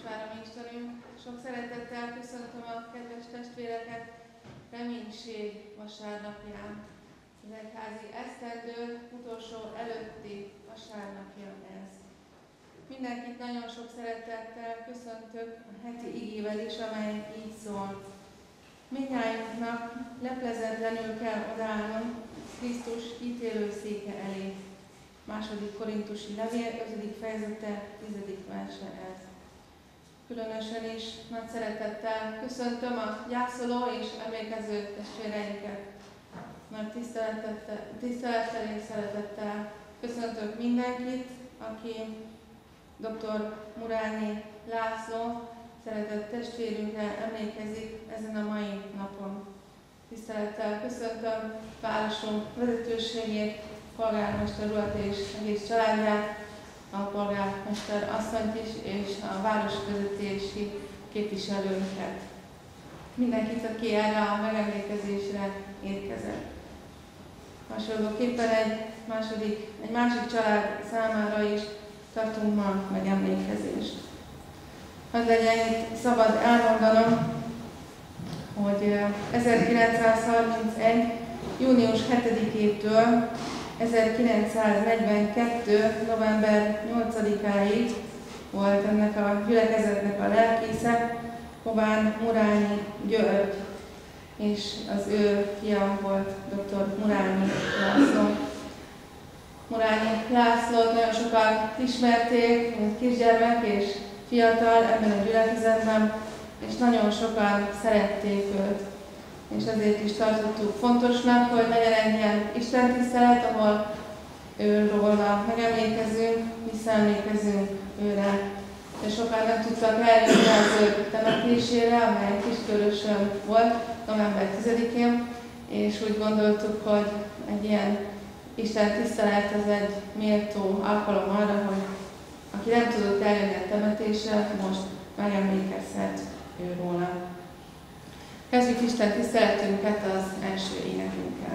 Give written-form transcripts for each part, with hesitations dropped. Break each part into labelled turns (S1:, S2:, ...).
S1: Várom Istenünk, sok szeretettel köszöntöm a kedves testvéreket Reménység vasárnapján. Az egyházi esztendő utolsó előtti vasárnapja ez. Mindenkit nagyon sok szeretettel köszöntök a heti igével is, amely így szól. Mindnyájunknak leplezetlenül kell odállnunk Krisztus ítélőszéke elé. 2. Korintusi levél, 5. fejezete, 10. verse ez. Különösen is nagy szeretettel köszöntöm a gyászoló és emlékező testvéreinket. Nagy tisztelettel és szeretettel köszöntök mindenkit, aki dr. Murányi László szeretett testvérünkre emlékezik ezen a mai napon. Tisztelettel köszöntöm városunk vezetőségét, polgármester urat és egész családját, a polgármester asszonyt is, és a városvezetési képviselőnket. Mindenkit, aki erre a megemlékezésre érkezett. Hasonlóképpen egy másik család számára is tartunk ma megemlékezést. Az legyen itt szabad elmondanom, hogy 1931. június 7-től 1942. november 8-áig volt ennek a gyülekezetnek a lelkésze, Kován Murányi György, és az ő fia volt dr. Murányi László. Murányi Lászlót nagyon sokan ismerték, mint kisgyermek és fiatal ebben a gyülekezetben, és nagyon sokan szerették őt. És ezért is tartottuk fontosnak, hogy legyen egy ilyen istentisztelet, ahol őróla megemlékezünk, visszaemlékezünk őre. És sokan nem tudtak eljönni az ő temetésére, amely Kiskörösön volt, november 10-én, és úgy gondoltuk, hogy egy ilyen istentisztelet az egy méltó alkalom arra, hogy aki nem tudott eljönni a temetésre, most megemlékezhet őróla. Kezdjük Isten tiszteletünket az első énekünkkel.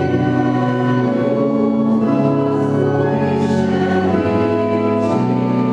S2: Thank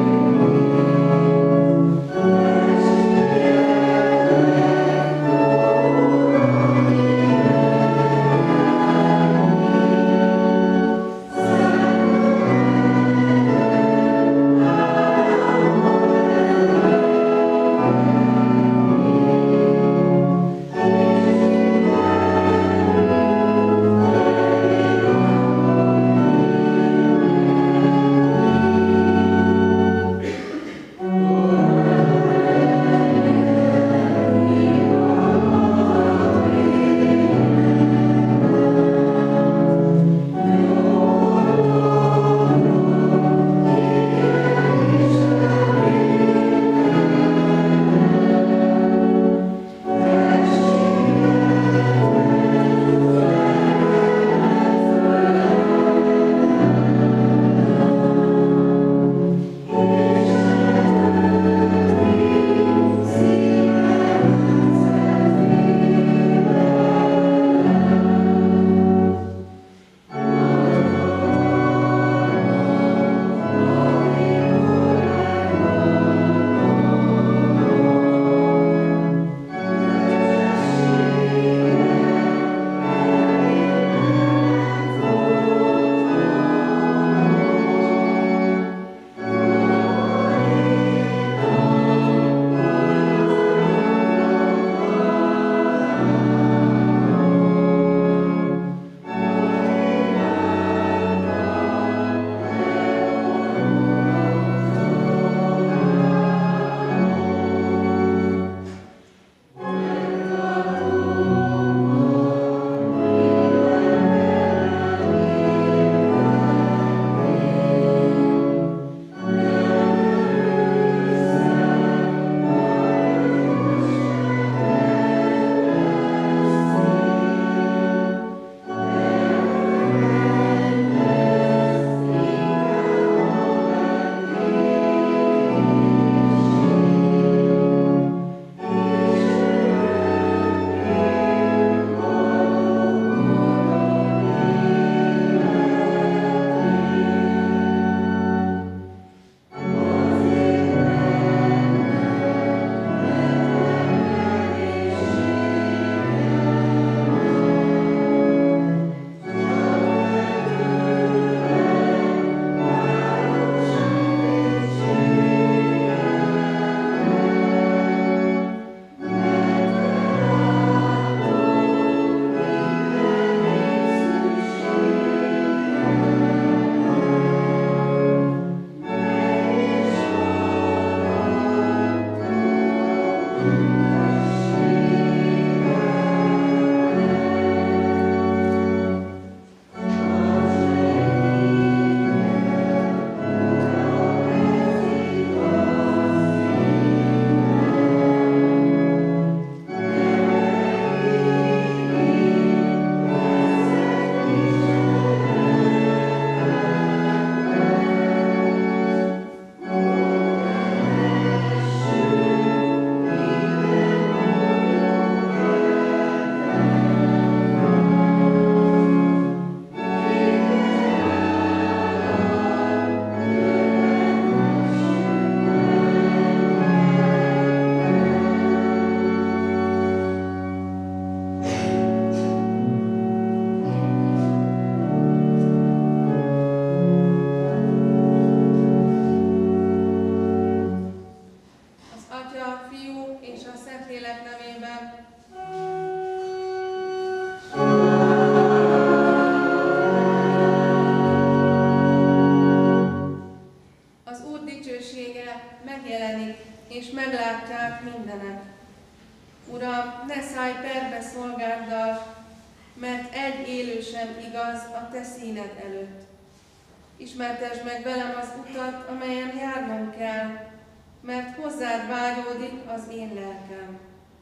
S1: megjelenik, és meglátják mindenek. Uram, ne szállj perbe szolgáddal, mert egy élő sem igaz a te színed előtt. Ismertesd meg velem az utat, amelyen járnom kell, mert hozzád vágyódik az én lelkem.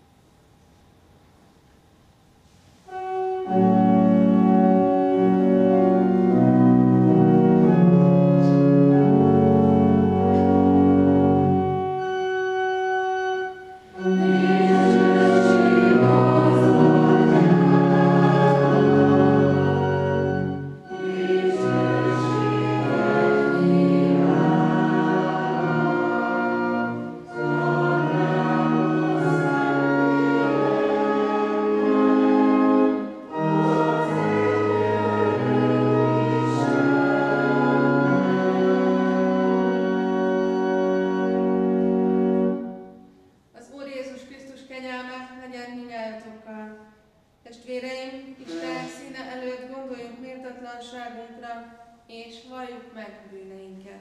S1: Testvéreim, Isten színe előtt gondoljunk méltatlanságunkra, és valljuk meg bűneinket.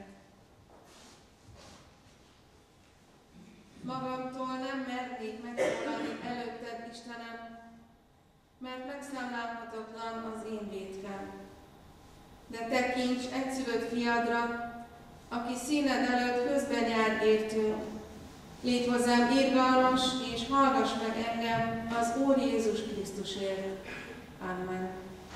S1: Magamtól nem mernék megszólalni előtted, Istenem, mert megszámlálhatatlan az én vétkem. De tekints egyszülött fiadra, aki színed előtt közben jár értünk. Légy hozzám irgalmas, és hallgass meg engem az Úr Jézus Krisztusért. Amen.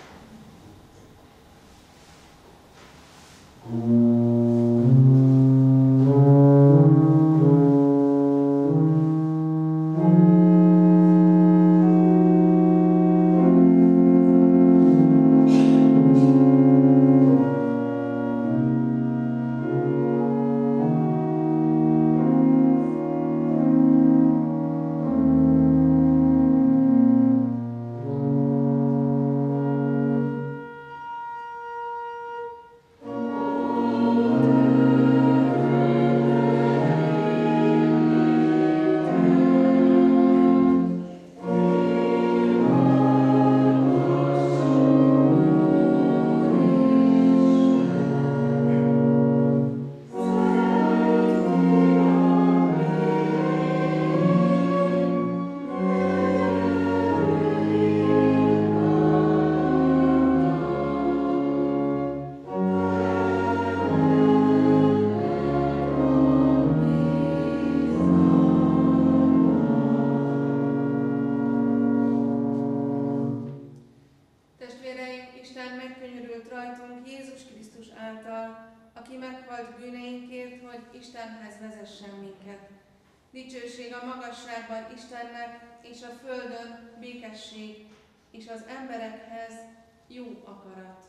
S1: Istenhez vezessen minket. Dicsőség a magasságban Istennek, és a földön békesség, és az emberekhez jó akarat.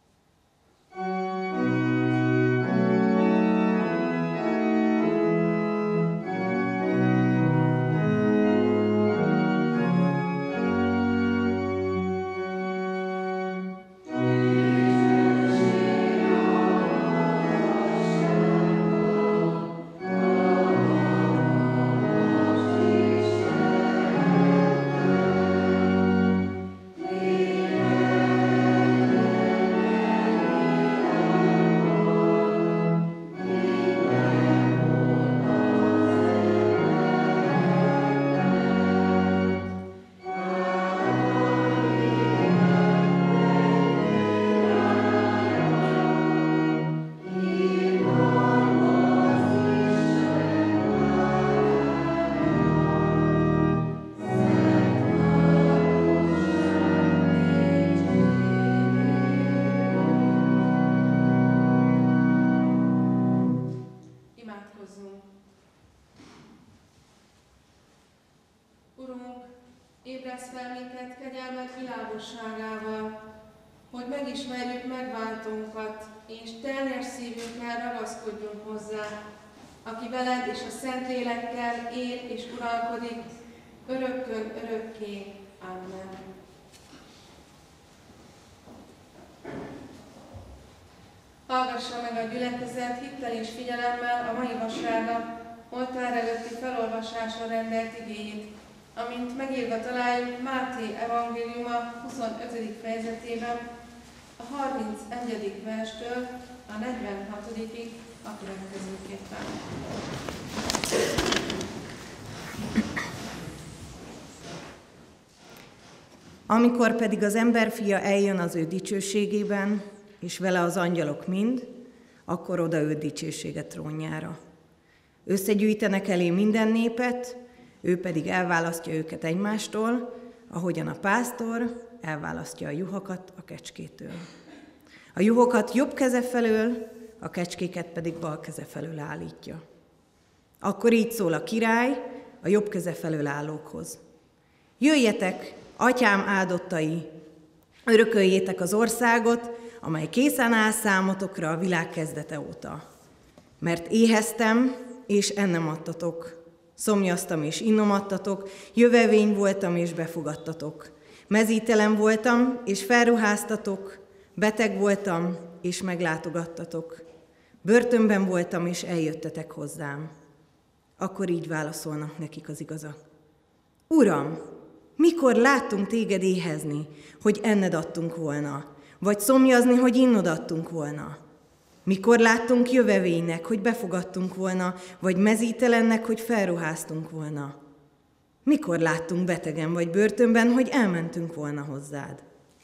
S1: Urunk, ébresz fel minket kegyelmed világosságával, hogy megismerjük megváltónkat, és teljes szívünkkel ragaszkodjunk hozzá, aki veled és a Szentlélekkel él és uralkodik, örökkön örökké. Amen. Hallgassa meg a gyülekezet hittel és figyelemmel a mai vasárnap oltár előtti felolvasásra rendelt igéjét, amint megírva találjuk Máté evangéliuma 25. fejezetében, a 31. verstől a 46-ig a következőképpen.
S2: Amikor pedig az emberfia eljön az ő dicsőségében, és vele az angyalok mind, akkor odaült dicsősége trónjára. Összegyűjtenek elé minden népet, ő pedig elválasztja őket egymástól, ahogyan a pásztor elválasztja a juhokat a kecskétől. A juhokat jobb keze felől, a kecskéket pedig bal keze felől állítja. Akkor így szól a király a jobb keze felől állókhoz. Jöjjetek, atyám áldottai, örököljétek az országot, amely készen áll számotokra a világ kezdete óta. Mert éheztem, és ennem adtatok. Szomjaztam, és innom adtatok. Jövevény voltam, és befogadtatok. Mezítelen voltam, és felruháztatok. Beteg voltam, és meglátogattatok. Börtönben voltam, és eljöttetek hozzám. Akkor így válaszolnak nekik az igazak. Uram, mikor láttunk téged éhezni, hogy enned adtunk volna, vagy szomjazni, hogy innod adtunk volna? Mikor láttunk jövevénynek, hogy befogadtunk volna, vagy mezítelennek, hogy felruháztunk volna? Mikor láttunk betegen vagy börtönben, hogy elmentünk volna hozzád?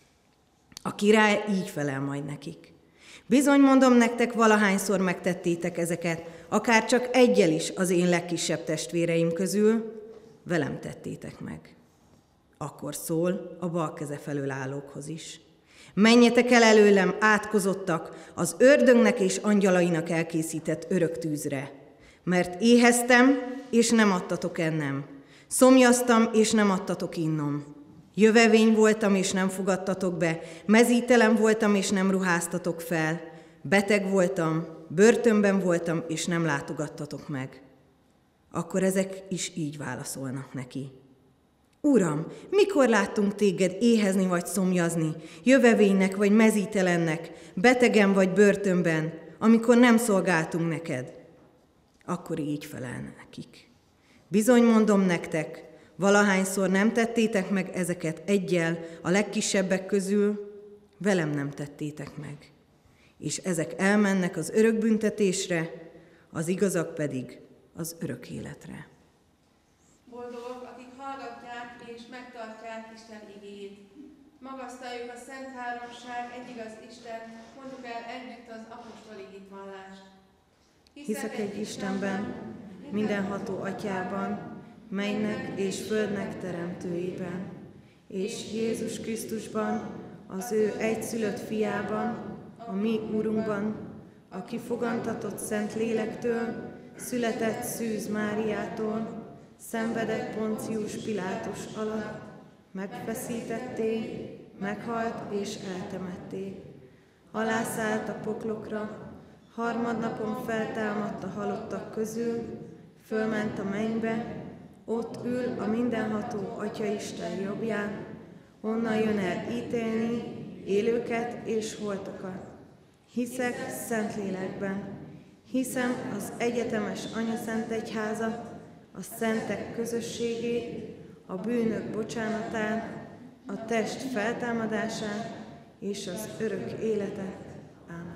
S2: A király így felel majd nekik. Bizony mondom nektek, valahányszor megtettétek ezeket, akár csak egyel is az én legkisebb testvéreim közül, velem tettétek meg. Akkor szól a bal keze felől állókhoz is. Menjetek el előlem, átkozottak, az ördögnek és angyalainak elkészített örök tűzre. Mert éheztem, és nem adtatok ennem. Szomjaztam, és nem adtatok innom. Jövevény voltam, és nem fogadtatok be. Mezítelen voltam, és nem ruháztatok fel. Beteg voltam, börtönben voltam, és nem látogattatok meg. Akkor ezek is így válaszolnak neki. Uram, mikor láttunk téged éhezni vagy szomjazni, jövevénynek vagy mezítelennek, betegen vagy börtönben, amikor nem szolgáltunk neked? Akkor így felel nekik. Bizony mondom nektek, valahányszor nem tettétek meg ezeket egyel a legkisebbek közül, velem nem tettétek meg. És ezek elmennek az örök büntetésre, az igazak pedig az örök életre.
S1: Boldogok, akik hallgatják és megtartják Isten igéjét. Magasztaljuk a Szent Háromság, egy igaz Isten, mondjuk el együtt az apostoli hitvallást.
S2: Hiszek egy Istenben, mindenható Atyában, mennynek és földnek teremtőjében, és Jézus Krisztusban, az ő egyszülött fiában, a mi Úrunkban, aki fogantatott Szent Lélektől, született Szűz Máriától, szenvedett Poncius Pilátus alatt, megfeszítették, meghalt és eltemették. Alászállt a poklokra, harmadnapon feltámadt a halottak közül, fölment a mennybe, ott ül a mindenható Atyaisten jobbján, onnan jön el ítélni élőket és holtakat. Hiszek Szentlélekben, hiszem az egyetemes Anyaszent Egyházat, a szentek közösségét, a bűnök bocsánatát, a test feltámadását és az örök életet. Ámen.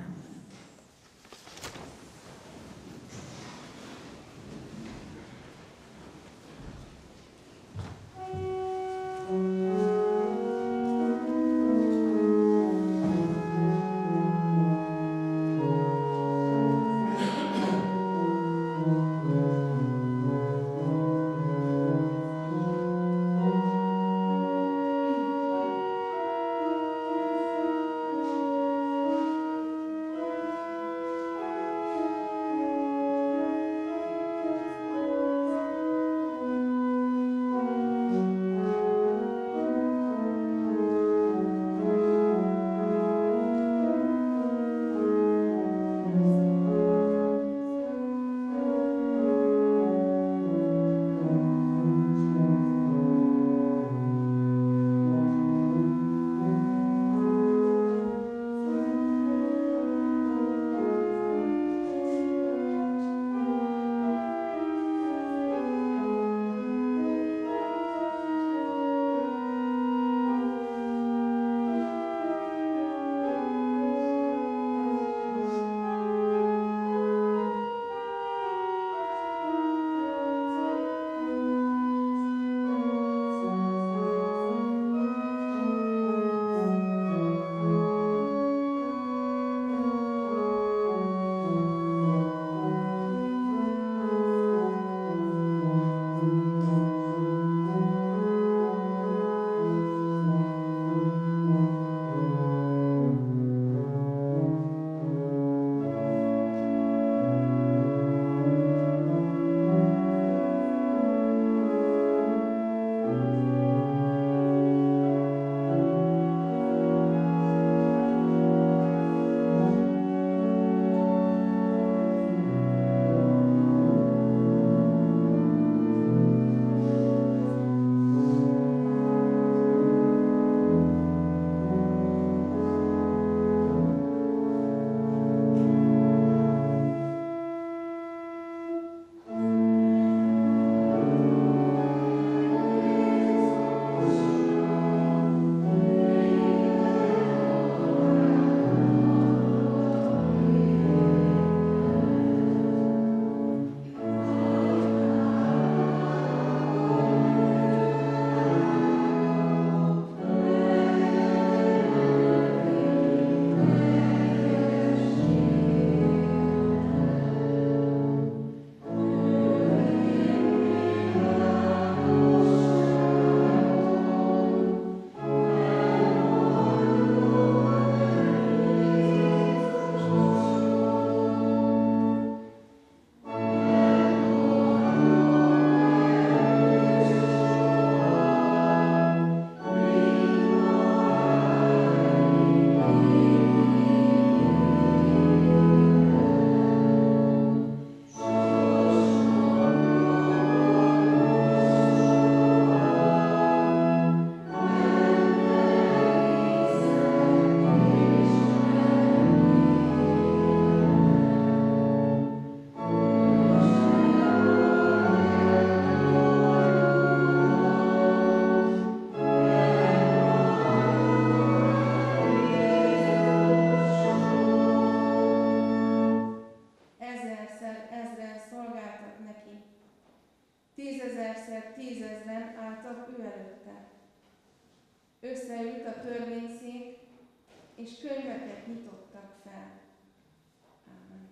S1: 1000-szer 10 000-en álltak ő előtte. Összeült a törvényszék, és könyveket nyitottak fel. Ámen.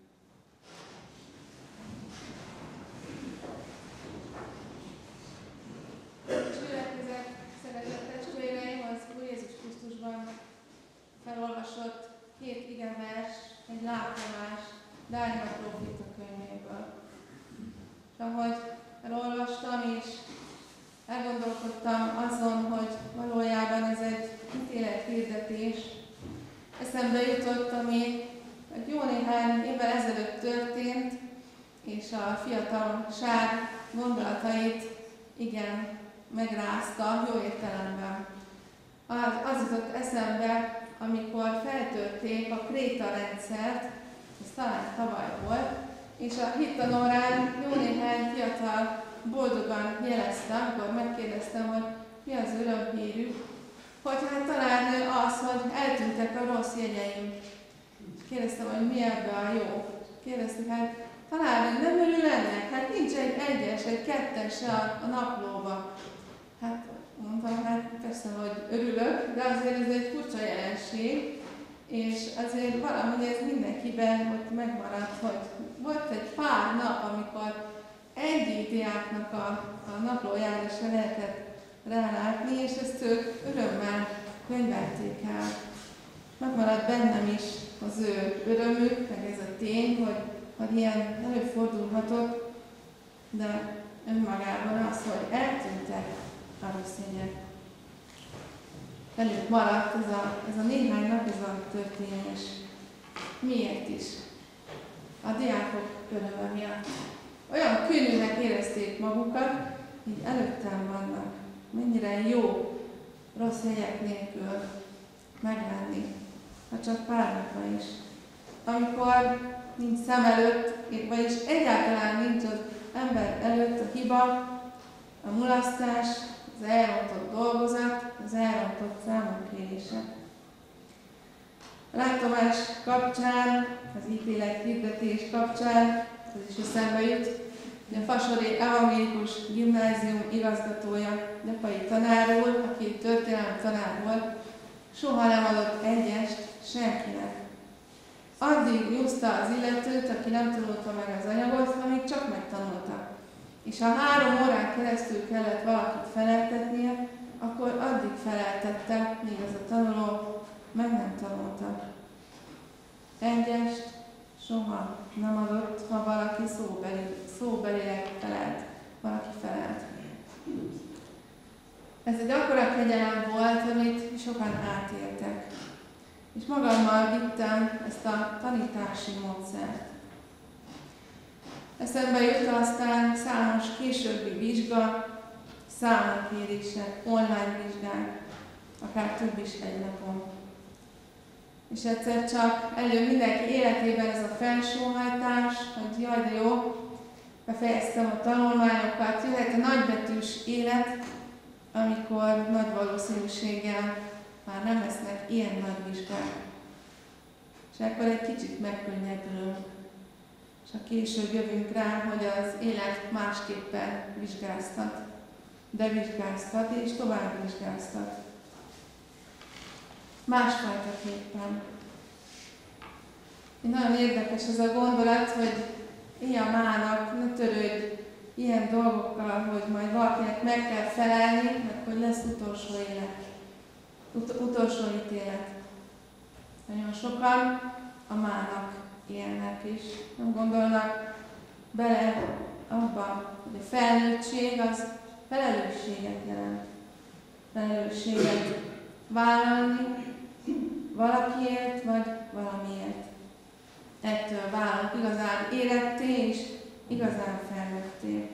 S1: Gyülekezet, szeretett testvéreim, az Úr Jézus Krisztusban felolvasott 2 igevers, egy látomás Dániel próféta könyvéből. És ahogy elolvastam, és elgondolkodtam azon, hogy valójában ez egy ítélethirdetés, eszembe jutott, ami egy jó néhány évvel ezelőtt történt, és a fiatalság gondolatait igen megrázta, jó értelemben. Az jutott eszembe, amikor feltörték a kréta rendszert, ez talán tavaly volt, és a hittanórán jó néhány fiatal boldogan jelezte, amikor megkérdeztem, hogy mi az örömhírük, hogy hát talán az, hogy eltűntek a rossz jegyeim. Kérdeztem, hogy mi ebben a jó. Kérdeztük, hát talán nem örül ennek, hát nincs egy 1-es, egy 2-es a naplóba. Hát mondtam, hát persze, hogy örülök, de azért ez egy furcsa jelenség, és azért valahogy ez mindenkiben ott megmaradt, hogy volt egy pár nap, amikor egyik diáknak a naplójára se lehetett rálátni, és ezt ők örömmel könyvelték el. Megmaradt bennem is az ő örömük, meg ez a tény, hogy ilyen előfordulhatott, de önmagában az, hogy eltűntek a rossz jegyek. Velük maradt ez a néhány nap, ez a történés. Miért is? A diákok öröme miatt. Olyan könnyűnek érezték magukat, így előttem vannak. Mennyire jó rossz jegyek nélkül meglenni, ha csak pár napra is. Amikor nincs szem előtt, vagyis egyáltalán nincs az ember előtt a hiba, a mulasztás, az elrontott dolgozat, az elrontott számonkérése. A látomás kapcsán, az ítélethirdetés kapcsán, az is eszembe jut, hogy a Fasori Evangélikus Gimnázium igazgatója, Gyapai tanár úr, aki történelmi tanár volt, soha nem adott 1-est senkinek. Addig nyúzta az illetőt, aki nem tanulta meg az anyagot, amíg csak megtanulta. És ha 3 órán keresztül kellett valakit feleltetnie, akkor addig feleltette, míg az a tanuló meg nem tanulta. 1-est soha nem adott, ha valaki szóbelileg felelt, valaki felelt. Ez egy akkora kegyelem volt, amit sokan átéltek. És magammal vittem ezt a tanítási módszert. Eszembe jött aztán számos későbbi vizsga, számonkérések, online vizsgák, akár több is egy napon. És egyszer csak eljön mindenki életében ez a felsóhajtás, hogy jaj, de jó, befejeztem a tanulmányokat, jöhet a nagybetűs élet, amikor nagy valószínűséggel már nem lesznek ilyen nagy vizsgák. És akkor egy kicsit megkönnyebbülünk. És a később jövünk rá, hogy az élet másképpen vizsgáztat, de vizsgáztat és tovább vizsgáztat. Másfajtaképpen. Nagyon érdekes ez a gondolat, hogy ilyen mának ne törődj ilyen dolgokkal, hogy majd valakinek meg kell felelni, meg hogy lesz utolsó élet, utolsó ítélet. Nagyon sokan a mának élnek is. Nem gondolnak bele abba, hogy a felnőttség az felelősséget jelent. Felelősséget vállalni valakiért vagy valamiért. Ettől válunk igazán éretté és igazán felnőtté.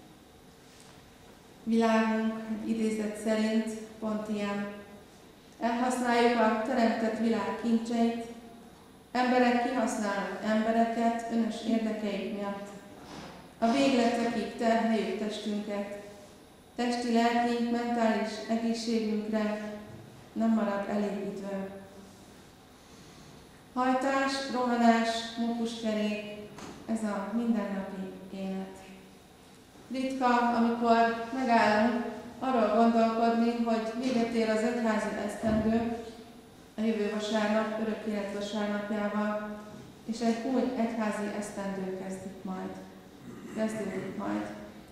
S1: Világunk egy idézet szerint pont ilyen. Elhasználjuk a teremtett világ kincseit, emberek kihasználnak embereket önös érdekeik miatt. A végletekig terheljük testünket. Testi, lelki, mentális egészségünkre nem marad elég idő. Hajtás, rohanás, mókuskerék, ez a mindennapi élet. Ritka, amikor megállunk arról gondolkodni, hogy véget ér az egyházi esztendő, a jövő vasárnap, örök élet vasárnapjával, és egy új egyházi esztendő kezdődik majd.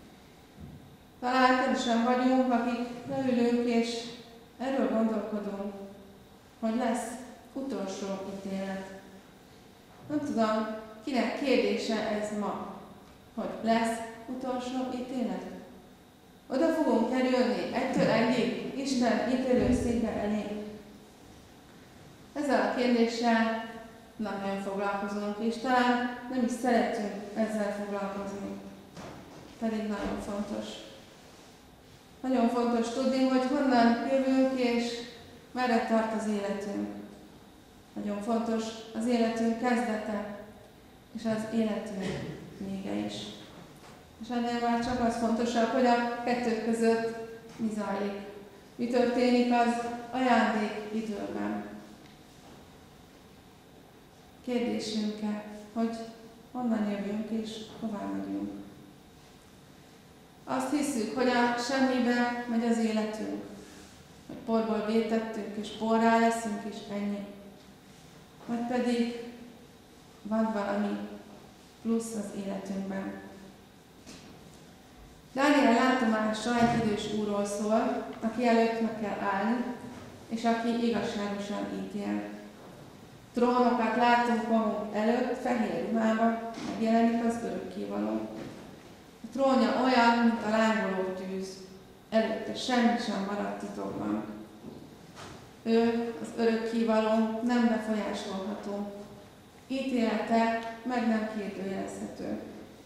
S1: Talán kevesen vagyunk, akik leülünk és erről gondolkodunk, hogy lesz utolsó ítélet. Nem tudom, kinek kérdése ez ma, hogy lesz utolsó ítélet. Oda fogunk kerülni egytől egyig Isten ítélőszéke elé. Ezzel a kérdéssel nagyon foglalkozunk, és talán nem is szeretünk ezzel foglalkozni. Pedig nagyon fontos. Nagyon fontos tudni, hogy honnan jövünk, és merre tart az életünk. Nagyon fontos az életünk kezdete, és az életünk vége is. És ennél már csak az fontosabb, hogy a kettő között mi zajlik. Mi történik az ajándék időben. Kérdésünk-e, hogy honnan jövünk és hová megyünk. Azt hiszük, hogy a semmibe megy az életünk, hogy porból vétettünk és porrá leszünk és ennyi. Vagy pedig van valami plusz az életünkben. Dániel látomása egy idős úrról szól, aki előtt meg kell állni, és aki igazságosan ítél. Trónokat látunk magunk előtt, fehér ruhában megjelenik az örökkévaló. A trónja olyan, mint a lángoló tűz. Előtte semmi sem maradt titokban. Ő, az örökkévaló, nem befolyásolható. Ítélete meg nem kérdőjelezhető.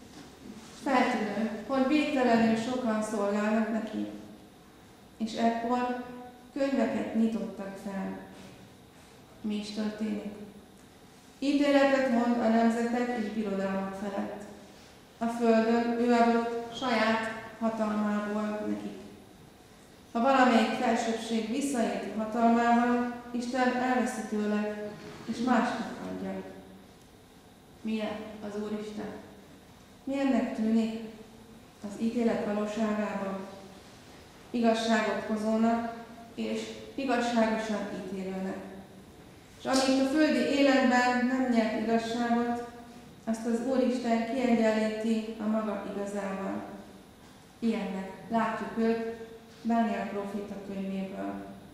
S1: Feltűnő, hogy végtelenül sokan szolgálnak neki. És ekkor könyveket nyitottak fel. Mi is történik? Ítéletet mond a nemzetek és birodalmak felett. A földön ő adott saját hatalmából nekik. Ha valamelyik felsőbbség visszaél hatalmával, Isten elveszi tőle, és másnak adja. Milyen az Úristen? Milyennek tűnik az ítélet valóságában? Igazságot hozónak és igazságosan ítélőnek. És amint a földi életben nem nyert igazságot, azt az Úristen kiegyenlíti a maga igazával. Ilyennek látjuk őt Dániel próféta könyvéből.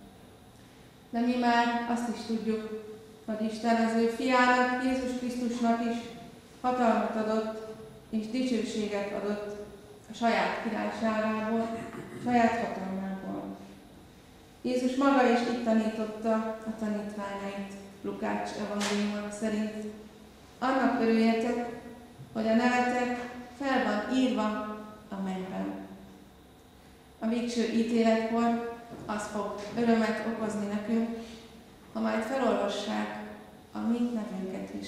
S1: De mi már azt is tudjuk, hogy Isten az ő fiának, Jézus Krisztusnak is hatalmat adott és dicsőséget adott a saját királyságából, saját hatalmából. Jézus maga is itt tanította a tanítványait, Lukács evangéliuma szerint. Annak örüljetek, hogy a nevetek fel van írva a mennyben. A végső ítéletkor az fog örömet okozni nekünk, ha majd felolvassák a mi nevünket is.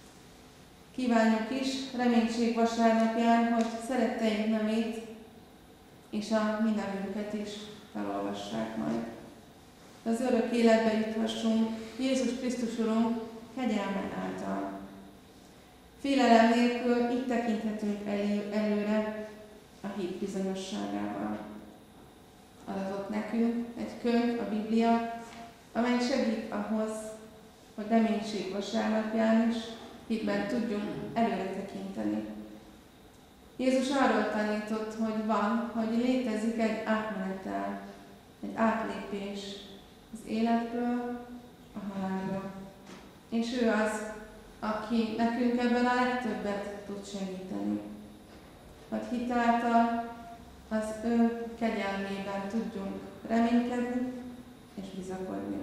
S1: Kívánjuk is reménység vasárnapján, hogy szeretteink nevét és a mi nevünket is felolvassák majd. Az örök életbe juthassunk Jézus Krisztus Urunk kegyelme által. Félelem nélkül így tekinthetünk előre a hit bizonyosságával. Adatott nekünk egy könyv, a Biblia, amely segít ahhoz, hogy reménység vasárnapján is hitben tudjunk előre tekinteni. Jézus arról tanított, hogy létezik egy átmenetel, egy átlépés az életből a halálba. És ő az, aki nekünk ebben a legtöbbet tud segíteni. Hogy hitáltal az ő kegyelmében tudjunk reménykedni és bizakodni.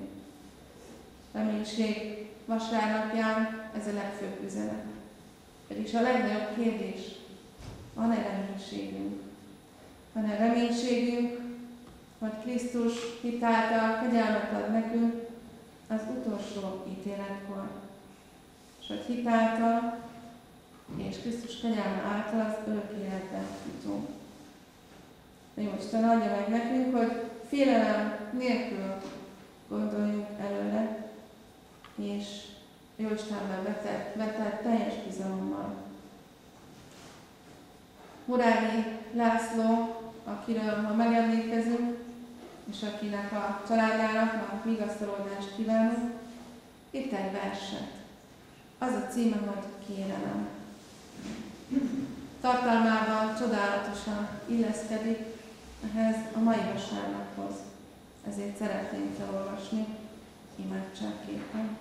S1: Reménység vasárnapján ez a legfőbb üzenet. Vagyis a legnagyobb kérdés, van-e reménységünk? Van-e reménységünk, hogy Krisztus hitáltal kegyelmet ad nekünk az utolsó ítéletkor? És hogy hitáltal és Krisztus kegyelme által az örök életbe jutunk. De jó Isten adja meg nekünk, hogy félelem nélkül gondoljunk előre, és jó Istenben vetett teljes bizalommal. Muráni László, akiről ma megemlékezünk, és akinek a családjának ma vigasztalódást kívánunk, itt egy verset. Az a címe, hogy Kérelem. Tartalmával csodálatosan illeszkedik ehhez a mai vasárnaphoz. Ezért szeretném felolvasni imádságképpen.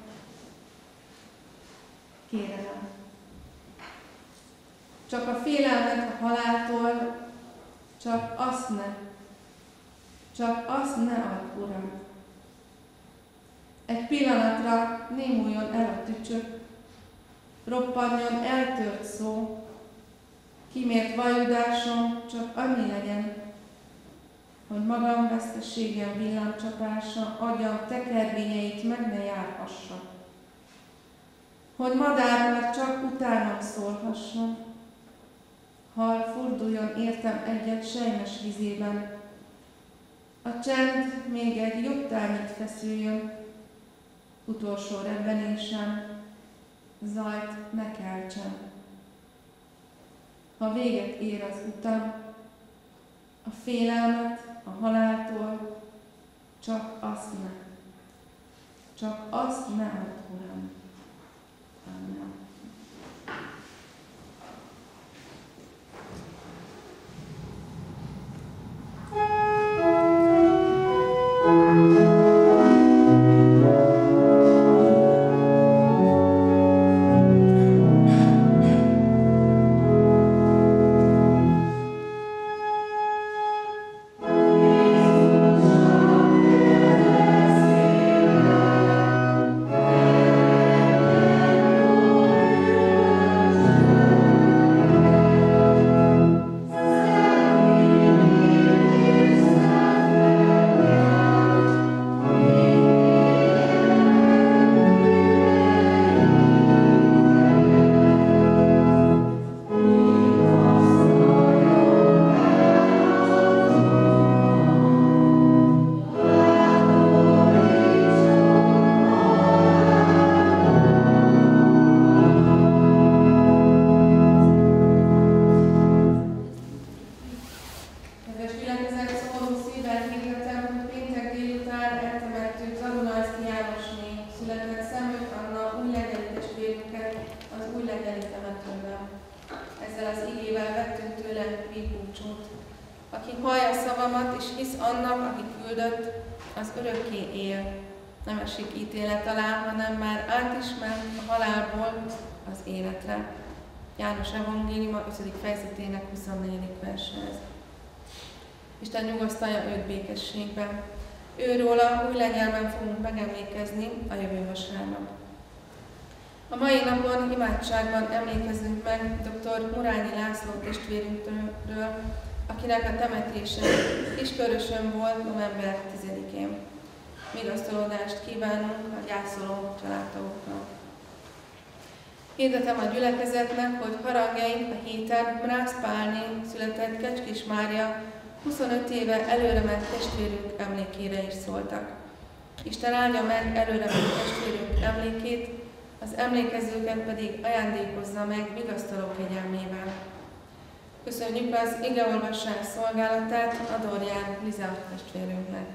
S1: Kérelem. Csak a félelmet a haláltól, csak azt ne add, Uram. Egy pillanatra némuljon el a tücsök, roppanjon eltört szó, kimért vajudásom csak annyi legyen, hogy magam veszteségem villámcsapása agyam tekervényeit meg ne járhassa. Hogy madár már csak utánam szólhasson, hal forduljon értem egyet sejmes vizében, a csend még egy juttányit feszüljön, utolsó rebbenésem, zajt ne keltsen. Ha véget ér az utam, a félelmet a haláltól, csak azt ne add, Uram. Amen. Nem esik ítélet alá, hanem már át is ment a halálból az életre. János evangéliuma 5. fejezetének 24. verséhez. Isten nyugosztalja őt békességben. Őróla új lengyelben fogunk megemlékezni a jövő vasárnap. A mai napon imádságban emlékezünk meg dr. Murányi László testvérünktől, akinek a temetése Kiskörösön volt november 10-én. Vigasztalódást kívánunk a gyászoló családtagoknak. Hirdetem a gyülekezetnek, hogy harangjaink a héten Mrász Pálné született Kecskés Mária 25 éve előrement testvérünk emlékére is szóltak. Isten áldja meg előrement testvérünk emlékét, az emlékezőket pedig ajándékozza meg vigasztaló kegyelmével. Köszönjük az igeolvasás szolgálatát Adorján Liza testvérünknek.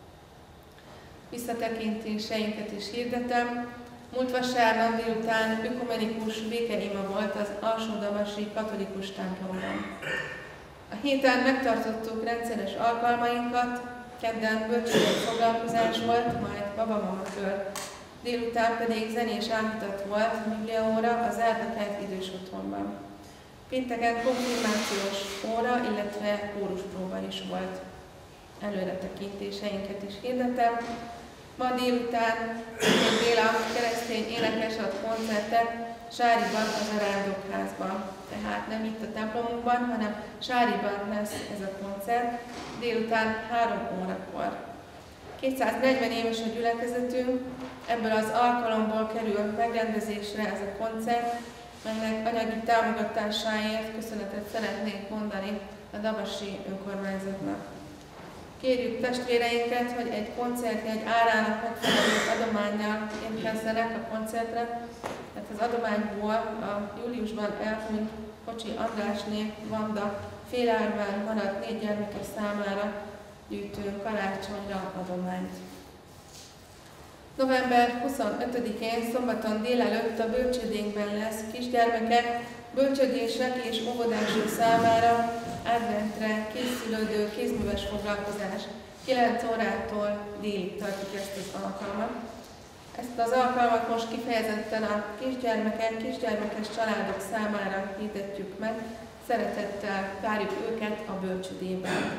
S1: Visszatekintéseinket is hirdetem. Múlt vasárnap délután ökumenikus békeima volt az Alsódavasi katolikus templomban. A héten megtartottuk rendszeres alkalmainkat, kedden bölcsőjét foglalkozás volt, majd babamama kör. Délután pedig zenés áhítat volt, bibliaóra az Erdekelt idős otthonban. Pénteken konfirmációs óra, illetve kóruspróba is volt. Előretekintéseinket is hirdetem. Ma délután Béla keresztény énekes ad koncertet Sáriban az Arándokházban. Tehát nem itt a templomunkban, hanem Sáriban lesz ez a koncert, délután 3 órakor. 240 éves a gyülekezetünk, ebből az alkalomból kerül megrendezésre ez a koncert, melynek anyagi támogatásáért köszönetet szeretnék mondani a Davasi önkormányzatnak. Kérjük testvéreinket, hogy egy koncertjegy árának megfelelő adománnyal érkezzenek a koncertre, tehát az adományból a júliusban elhunyt Kocsi Andrásné Vanda félárván maradt 4 gyermekes számára gyűjtünk karácsonyra adományt. November 25-én szombaton délelőtt a bölcsődénkben lesz kisgyermekek, bölcsödések és óvodások számára adventre készülődő kézműves foglalkozás. 9 órától délig tartjuk ezt az alkalmat. Ezt az alkalmat most kifejezetten a kisgyermekek, kisgyermekes családok számára hirdetjük meg. Szeretettel várjuk őket a bölcsődében.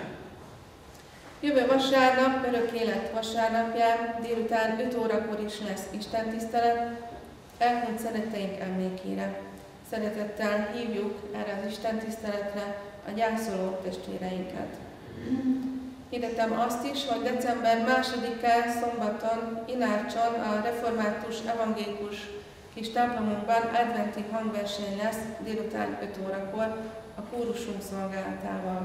S1: Jövő vasárnap, Örök Élet vasárnapján délután 5 órakor is lesz istentisztelet, elhunyt szeretteink emlékére. Szeretettel hívjuk erre az istentiszteletre a gyászoló testvéreinket. Hirdettem azt is, hogy december 2-án szombaton Inárcson a református evangélikus kis templomunkban adventi hangverseny lesz délután 5 órakor a kórusunk szolgálatával.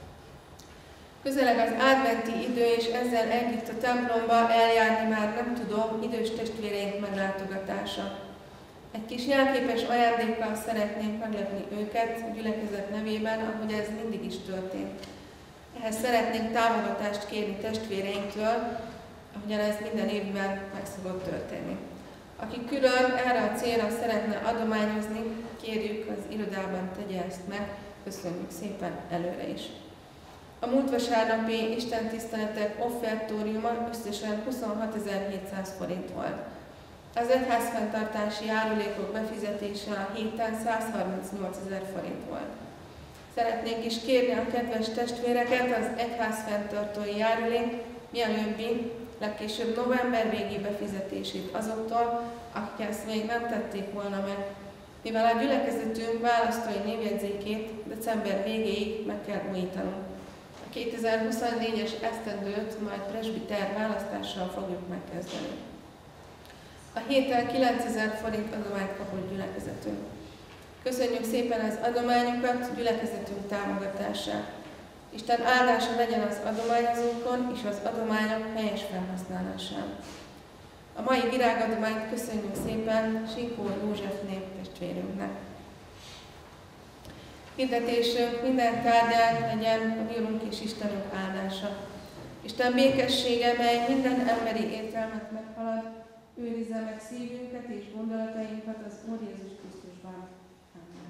S1: Közeleg az adventi idő, és ezzel együtt a templomba eljárni már nem tudom idős testvéreink meglátogatása. Egy kis jelképes ajándékkal szeretnénk meglepni őket a gyülekezet nevében, ahogy ez mindig is történt. Ehhez szeretnénk támogatást kérni testvéreinktől, ahogyan ez minden évben meg szokott történni. Aki külön erre a célra szeretne adományozni, kérjük, az irodában tegye ezt meg, köszönjük szépen előre is. A múlt vasárnapi istentiszteletek offertóriuma összesen 26.700 forint volt. Az egyházfenntartási járulékok befizetése a héten 138.000 forint volt. Szeretnénk is kérni a kedves testvéreket az egyházfenntartói járulék mielőbbi, legkésőbb november végi befizetését azoktól, akik ezt még nem tették volna meg, mivel a gyülekezetünk választói névjegyzékét december végéig meg kell újítanunk. A 2024-es esztendőt majd presbiter választással fogjuk megkezdeni. A héten 9000 forint adományt kapott gyülekezetünk. Köszönjük szépen az adományokat, gyülekezetünk támogatását. Isten áldása legyen az adományozókon és az adományok helyes felhasználásán. A mai virágadományt köszönjük szépen Sinkó Józsefné testvérünknek. Hirdetésünk minden tárgyán legyen a mi Urunk és Istenünk áldása. Isten békessége, mely minden emberi értelmet meghalad, őrizze meg szívünket és gondolatainkat az Úr Jézus Krisztusban. Amen.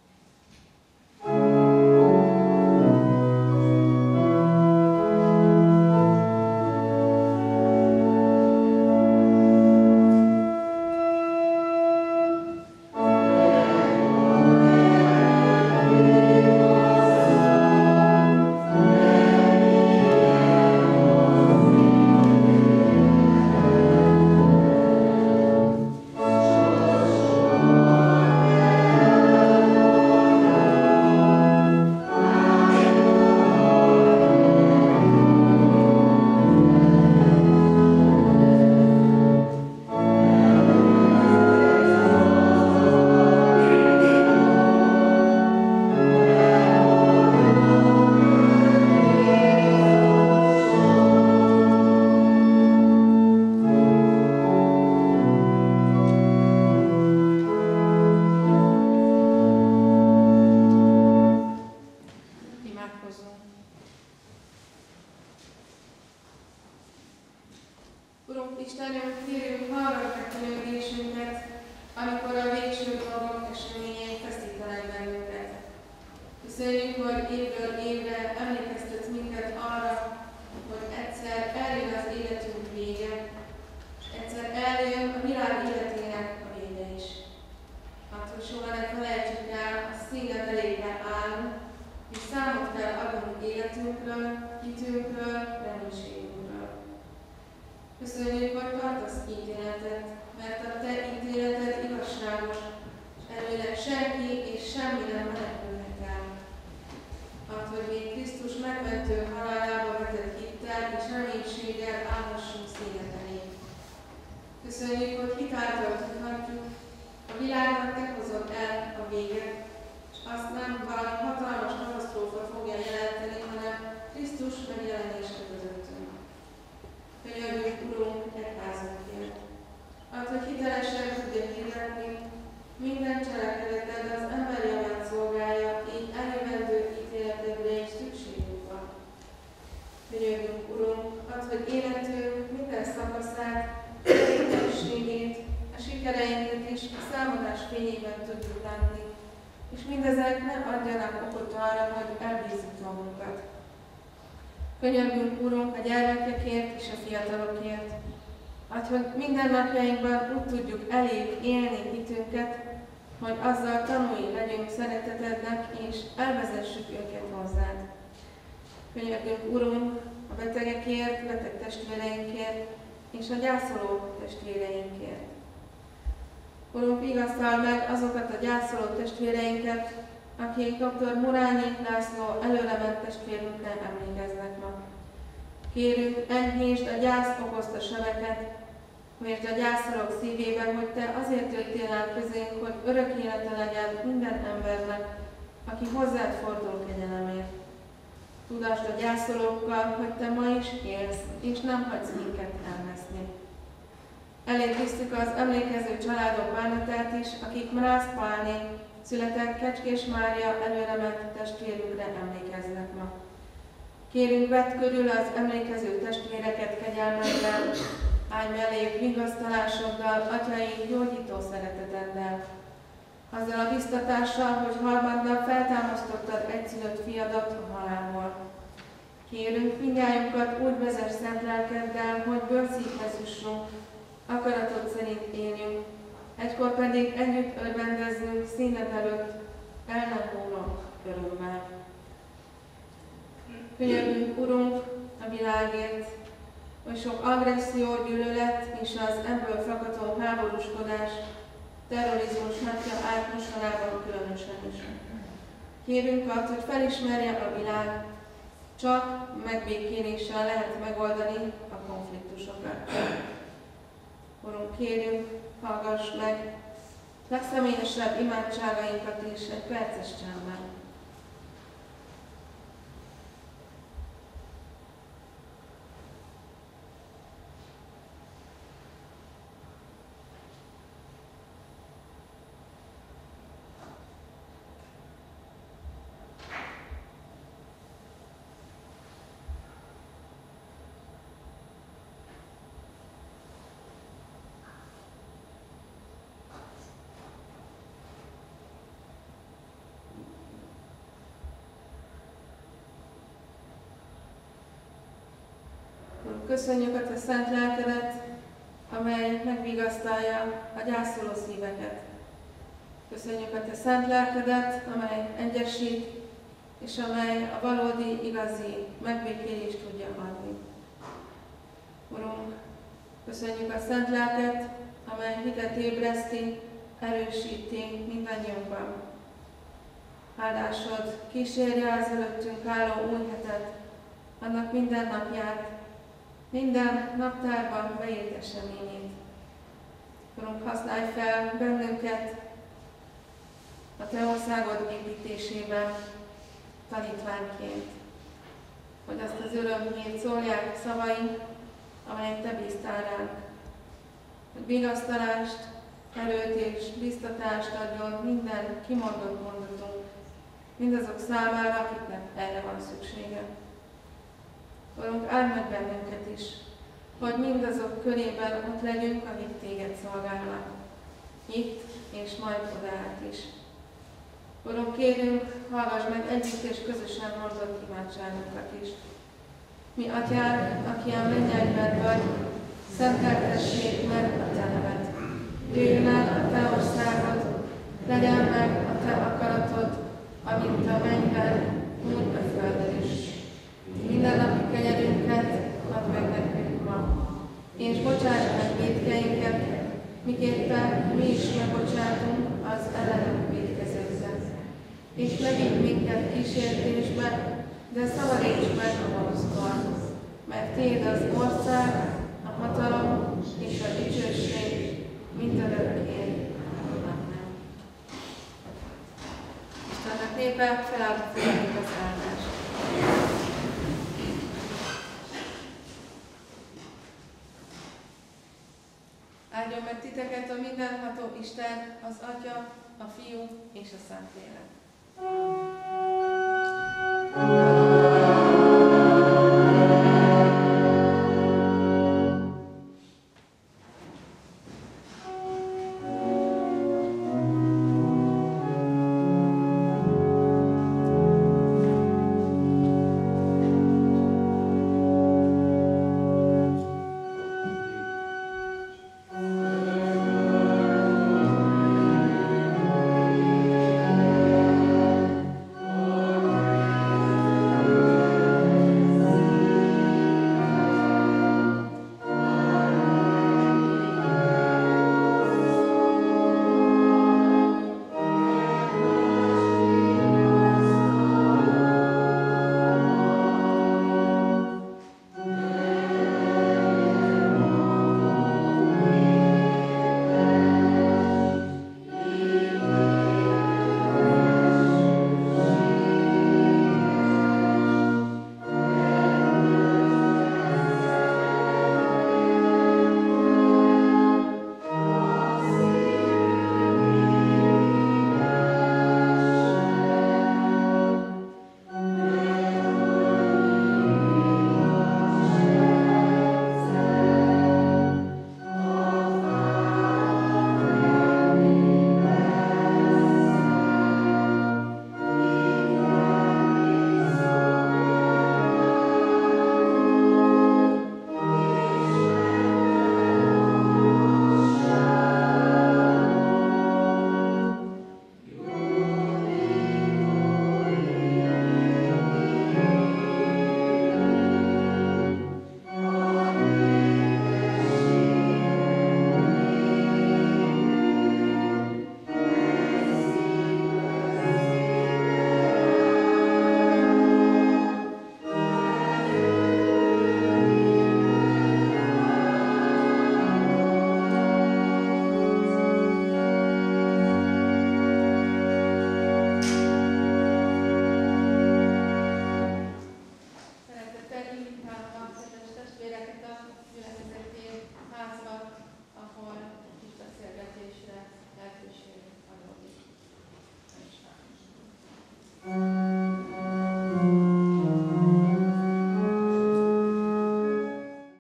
S1: Urunk Istenünk, kérünk, hallgass meg könyörgésünket, amikor a végső dolgok eseményei feszítenek bennünket. Köszönjük, hogy évről évre emlékeztetsz minket arra, hogy egyszer eljön az életünk vége, és egyszer eljön a világ életének a vége is. Hát, hogy soha ne felejtsük el, a színed elégre állunk, és számot kell adnunk életünkről, hitünkről, reménységünkről. Köszönjük, hogy tartasz ítéletet, mert a te ítéleted igazságos, és előleg senki és semmi nem menekülhet el. Hát, hogy még Krisztus megmentő halálába vetett hittel és reménységgel állhassunk színed elé. Köszönjük, hogy hitáltal tudhatjuk, a világnak te hozod el a véget, és azt nem valami hatalmas katasztrófa fogja jelenteni, hanem Krisztus megjelenése közöttünk. Könyörgünk, Urunk, egyházunkért. Hát, hogy hitelesen tudja hirdetni, minden cselekedeted az ember javát szolgálja, így eljövendő ítéleted lenni, és mindezek ne adjanak okot arra, hogy elbízzuk magunkat. Könyörgünk, Urunk, a gyermekekért és a fiatalokért, hogy minden napjainkban úgy tudjuk elég élni hitünket, hogy azzal tanúi legyünk szeretetednek, és elvezessük őket hozzád. Könyörgünk, Urunk, a betegekért, beteg testvéreinkért, és a gyászoló testvéreinkért. Urunk, vigasztald meg azokat a gyászoló testvéreinket, akik dr. Murányi László előrement testvérünkre emlékeznek ma. Kérünk, enyhítsd a gyász okozta sebeket, és a gyászolók szívében, hogy Te azért jöttél el közénk, hogy örök élete legyen minden embernek, aki hozzád fordul kegyelemért. Tudasd a gyászolókkal, hogy Te ma is élsz, és nem hagysz minket elveszni. Eléd visztük az emlékező családok bánatát is, akik Mrász Pálné született Kecskés Mária előrement testvérünkre emlékeznek ma. Kérünk, vedd körül az emlékező testvéreket kegyelmeddel, állj melléjük vigasztalásoddal, atyai gyógyító szereteteddel. Azzal a biztatással, hogy harmaddal feltámasztottad egyszülött fiadat a halálból. Kérünk, mindnyájunkat úgy vezess szent lelkeddel, hogy bőrszívhez jussunk, akaratod szerint éljünk, egykor pedig együtt örvendezzünk színed előtt, el nem múló örömmel. Könyörgünk, Urunk, a világért, hogy sok agresszió, gyűlölet és az ebből fakadó háborúskodás, terrorizmus napja át mostanában különösen is. Kérünk azt, hogy felismerje a világ, csak megbékéléssel lehet megoldani a konfliktusokat. Urunk, kérünk, hallgass meg legszemélyesebb imádságainkat is egy perces csendben. Köszönjük a Te szent lelkedet, amely megvigasztalja a gyászoló szíveket. Köszönjük a Te szent lelkedet, amely egyesít, és amely a valódi, igazi megbékélést tudja adni. Urunk, köszönjük a szent lelket, amely hitet ébreszti, erősíti mindannyiunkban. Áldásod kísérje az előttünk álló új hetet, annak minden napját, minden naptárban beírt eseményét. Urunk, használj fel bennünket a Te országod építésében tanítványként, hogy azt az örömhírt szólják szavaink, amelyet Te bíztál ránk. Hogy vigasztalást, erőt és biztatást adjon minden kimondott mondatunk, mindazok számára, akiknek erre van szüksége. Urunk, áld meg bennünket is, hogy mindazok körében ott legyünk, akik Téged szolgálnak, itt és majd odaát is. Urunk, kérünk, hallgass meg együtt és közösen mondott imádságunkat is. Mi, Atyánk, aki a mennyekben vagy, szenteltessék meg a Te neved. Jöjjön el a Te országod, legyen meg a Te akaratod, amint a mennyben, úgy a földön is. Mindennapi kenyerünket add meg nekünk ma, és bocsáss meg vétkeinket, miképpen mi is megbocsátunk az ellenünk vétkezőknek. És ne vigy minket kísértésbe, de szabadíts meg a gonosztól, mert Tiéd az ország, a hatalom és a dicsőség mindörökké. Amen. Istennek népe, felállva fogadjuk az áldást. Áldjon meg titeket a mindenható Isten, az Atya, a Fiú és a Szentlélek.